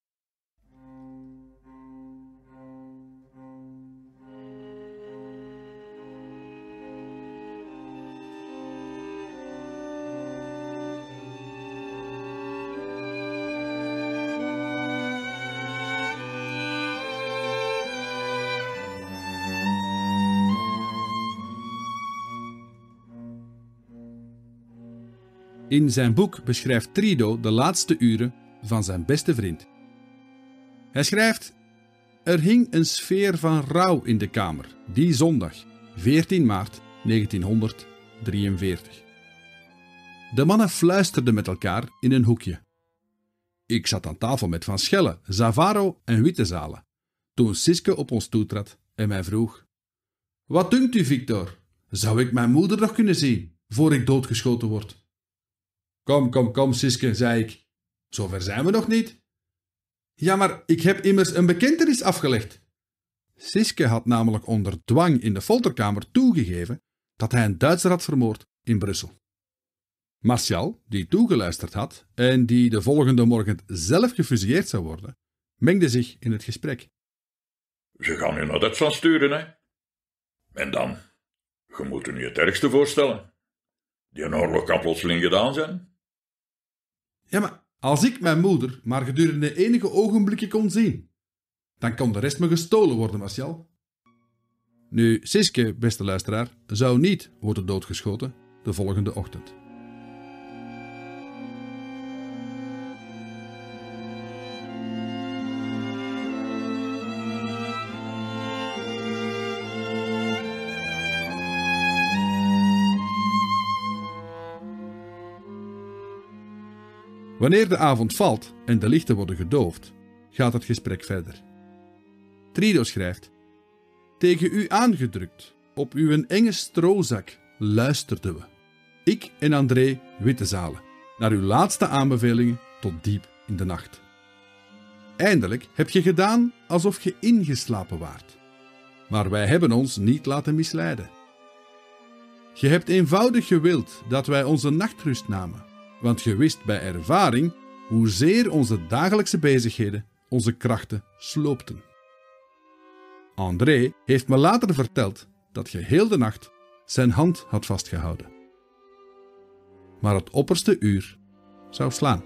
In zijn boek beschrijft Trido de laatste uren van zijn beste vriend. Hij schrijft: er hing een sfeer van rouw in de kamer, die zondag, veertien maart negentienhonderddrieënveertig. De mannen fluisterden met elkaar in een hoekje. Ik zat aan tafel met Van Schelle, Zavaro en Wittezalen, toen Siske op ons toetrad en mij vroeg: wat dunkt u, Victor? Zou ik mijn moeder nog kunnen zien, voor ik doodgeschoten word? Kom, kom, kom, Siske, zei ik. Zover zijn we nog niet. Ja, maar ik heb immers een bekentenis afgelegd. Siske had namelijk onder dwang in de folterkamer toegegeven dat hij een Duitser had vermoord in Brussel. Martial, die toegeluisterd had en die de volgende morgen zelf gefusilleerd zou worden, mengde zich in het gesprek. Ze gaan u naar Duitsland sturen, hè? En dan? Je moet u niet het ergste voorstellen. Die oorlog kan plotseling gedaan zijn. Ja, maar als ik mijn moeder maar gedurende enige ogenblikken kon zien, dan kon de rest me gestolen worden, Martial. Nu, Siske, beste luisteraar, zou niet worden doodgeschoten de volgende ochtend. Wanneer de avond valt en de lichten worden gedoofd, gaat het gesprek verder. Trido schrijft: Tegen u aangedrukt, op uw enge stroozak, luisterden we. Ik en André Wittezalen, naar uw laatste aanbevelingen tot diep in de nacht. Eindelijk heb je gedaan alsof je ingeslapen waart. Maar wij hebben ons niet laten misleiden. Je hebt eenvoudig gewild dat wij onze nachtrust namen, want je wist bij ervaring hoezeer onze dagelijkse bezigheden onze krachten sloopten. André heeft me later verteld dat je heel de nacht zijn hand had vastgehouden. Maar het opperste uur zou slaan.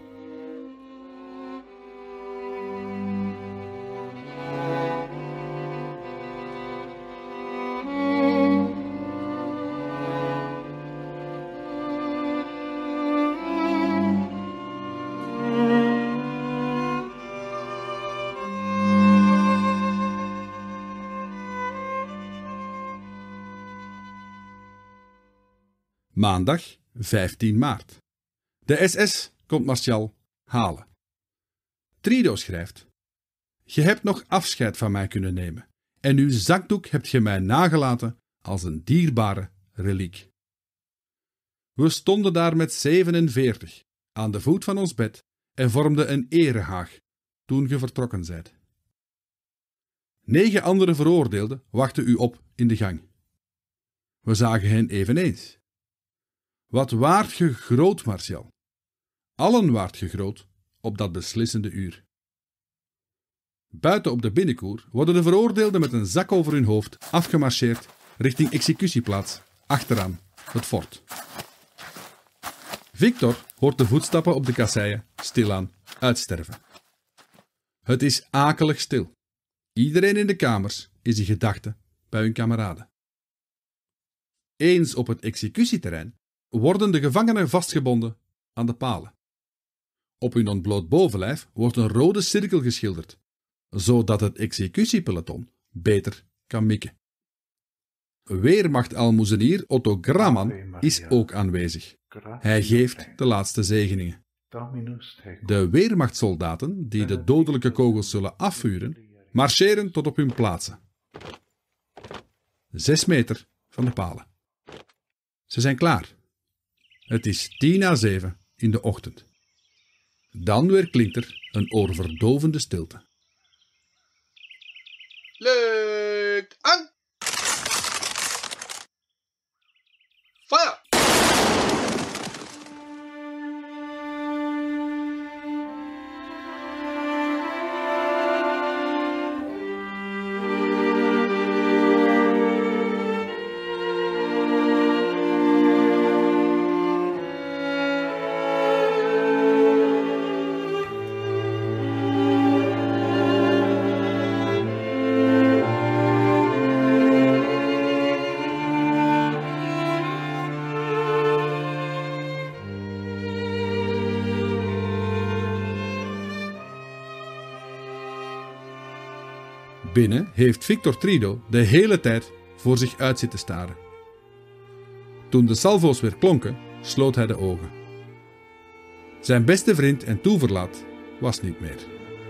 Maandag vijftien maart. De S S komt Martial halen. Trido schrijft: Je hebt nog afscheid van mij kunnen nemen en uw zakdoek hebt je mij nagelaten als een dierbare reliek. We stonden daar met zevenenveertig aan de voet van ons bed en vormden een erehaag toen ge vertrokken zijt. Negen andere veroordeelden wachten u op in de gang. We zagen hen eveneens. Wat waart ge groot, Martial? Allen waart ge groot op dat beslissende uur. Buiten op de binnenkoer worden de veroordeelden met een zak over hun hoofd afgemarcheerd richting executieplaats, achteraan het fort. Victor hoort de voetstappen op de kasseien stilaan uitsterven. Het is akelig stil. Iedereen in de kamers is in gedachten bij hun kameraden. Eens op het executieterrein worden de gevangenen vastgebonden aan de palen. Op hun ontbloot bovenlijf wordt een rode cirkel geschilderd, zodat het executiepeloton beter kan mikken. Weermacht-almoezenier Otto Gramman is ook aanwezig. Hij geeft de laatste zegeningen. De weermachtssoldaten, die de dodelijke kogels zullen afvuren, marcheren tot op hun plaatsen. Zes meter van de palen. Ze zijn klaar. Het is tien na zeven in de ochtend. Dan weer klinkt er een oorverdovende stilte. Lukt aan! Fire! Binnen heeft Victor Trido de hele tijd voor zich uit zitten staren. Toen de salvo's weer klonken, sloot hij de ogen. Zijn beste vriend en toeverlaat was niet meer.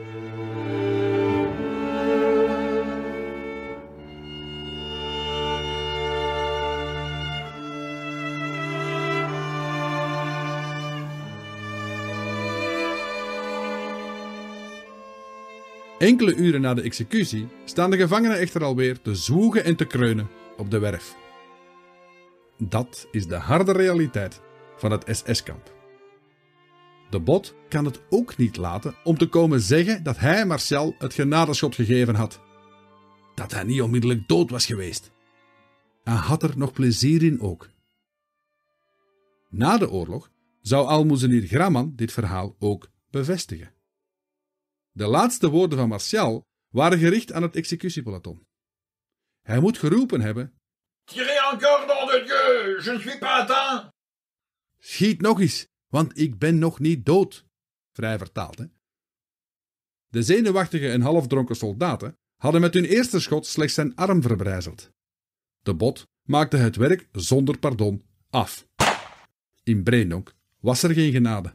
Enkele uren na de executie staan de gevangenen echter alweer te zwoegen en te kreunen op de werf. Dat is de harde realiteit van het S S-kamp. De bot kan het ook niet laten om te komen zeggen dat hij Martial het genadeschot gegeven had. Dat hij niet onmiddellijk dood was geweest. Hij had er nog plezier in ook. Na de oorlog zou almoezenier Gramman dit verhaal ook bevestigen. De laatste woorden van Martial waren gericht aan het executiepeloton. Hij moet geroepen hebben: Tirez encore, nom de Dieu, je ne suis pas atteint. Schiet nog eens, want ik ben nog niet dood. Vrij vertaald, hè? De zenuwachtige en halfdronken soldaten hadden met hun eerste schot slechts zijn arm verbrijzeld. De bot maakte het werk zonder pardon af. In Breendonk was er geen genade.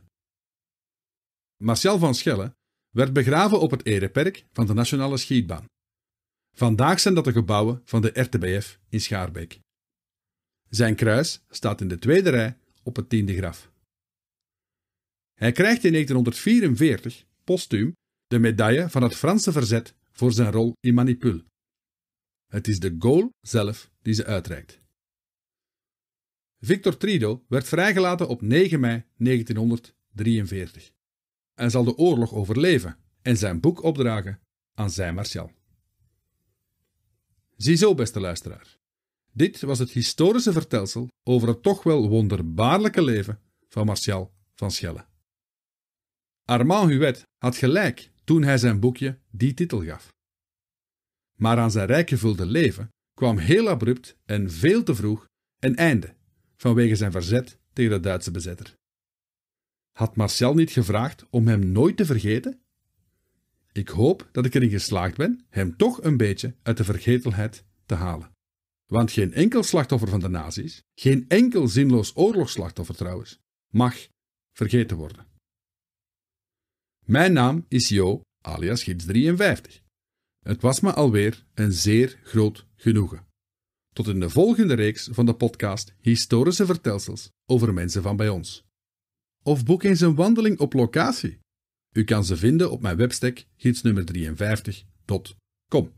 Martial van Schelle werd begraven op het ereperk van de Nationale Schietbaan. Vandaag zijn dat de gebouwen van de R T B F in Schaarbeek. Zijn kruis staat in de tweede rij op het tiende graf. Hij krijgt in negentienhonderdvierenveertig, postuum, de medaille van het Franse verzet voor zijn rol in Manipul. Het is de Gaulle zelf die ze uitreikt. Victor Trido werd vrijgelaten op negen mei negentienhonderddrieënveertig en zal de oorlog overleven en zijn boek opdragen aan zijn Martial. Ziezo, beste luisteraar. Dit was het historische vertelsel over het toch wel wonderbaarlijke leven van Martial van Schelle. Armand Huet had gelijk toen hij zijn boekje die titel gaf. Maar aan zijn rijk gevulde leven kwam heel abrupt en veel te vroeg een einde vanwege zijn verzet tegen de Duitse bezetter. Had Martial niet gevraagd om hem nooit te vergeten? Ik hoop dat ik erin geslaagd ben hem toch een beetje uit de vergetelheid te halen. Want geen enkel slachtoffer van de nazi's, geen enkel zinloos oorlogsslachtoffer trouwens, mag vergeten worden. Mijn naam is Jo, alias Gids drieënvijftig. Het was me alweer een zeer groot genoegen. Tot in de volgende reeks van de podcast Historische Vertelsels over mensen van bij ons. Of boek eens een wandeling op locatie. U kan ze vinden op mijn webstack gidsnummer drieënvijftig punt com.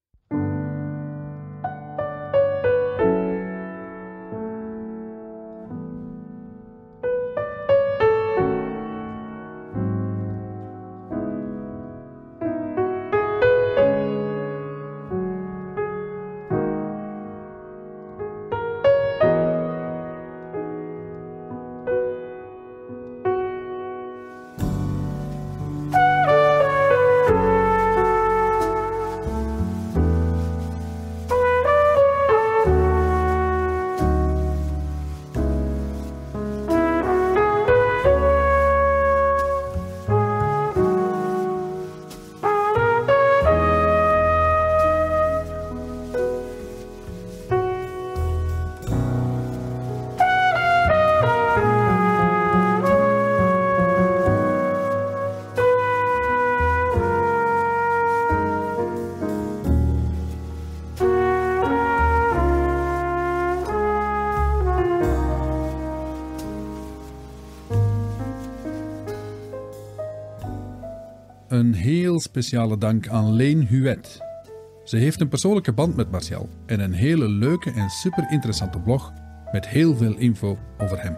Een heel speciale dank aan Leen Huet. Ze heeft een persoonlijke band met Martial en een hele leuke en super interessante blog met heel veel info over hem.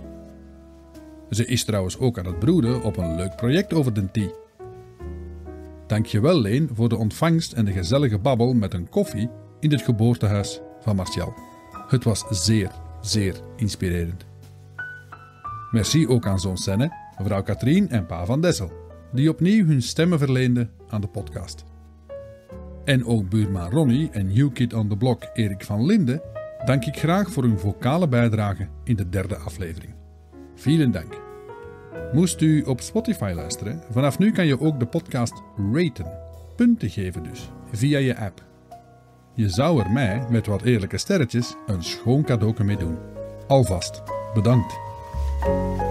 Ze is trouwens ook aan het broeden op een leuk project over de T. Dankjewel Leen voor de ontvangst en de gezellige babbel met een koffie in het geboortehuis van Martial. Het was zeer, zeer inspirerend. Merci ook aan zoon Senne, mevrouw Katrien en pa Van Dessel, die opnieuw hun stemmen verleenden aan de podcast. En ook buurman Ronnie en New Kid on the Block Erik van Linden dank ik graag voor hun vocale bijdrage in de derde aflevering. Vielen dank. Moest u op Spotify luisteren, vanaf nu kan je ook de podcast raten, punten geven dus, via je app. Je zou er mij, met wat eerlijke sterretjes, een schoon cadeau mee doen. Alvast, bedankt.